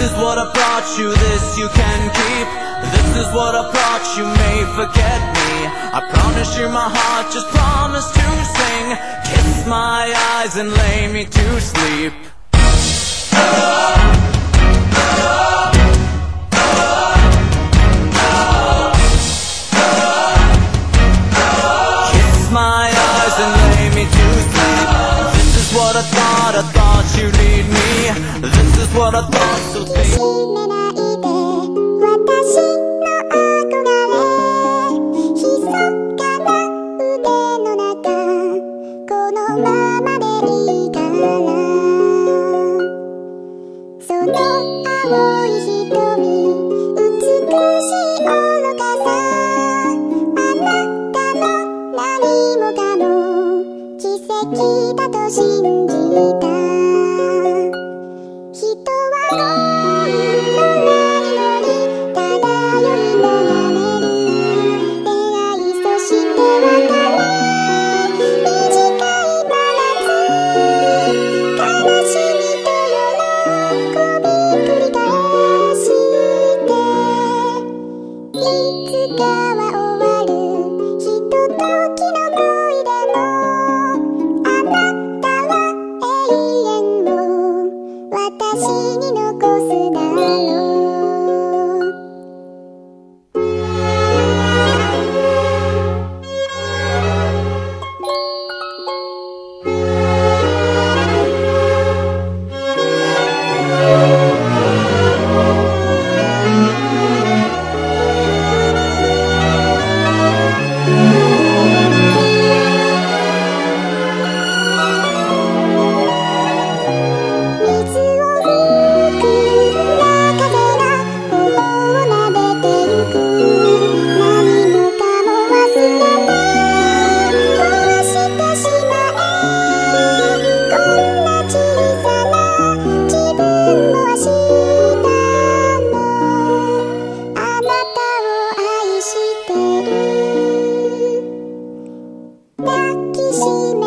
is what I brought you, this you can keep. This is what I brought you, may forget me. I promise you my heart, just promise to sing. Kiss my eyes and lay me to sleep. Kiss my eyes and lay me to sleep. This is what I thought you'd need me. This is what I thought, so think. だと信じた。人はどんな波乗り漂いもやめる。出会いそして別れ短い真夏。悲しみと喜び繰り返していつかは終わる。ひとときの恋でも私に残すだろう。抱きしめ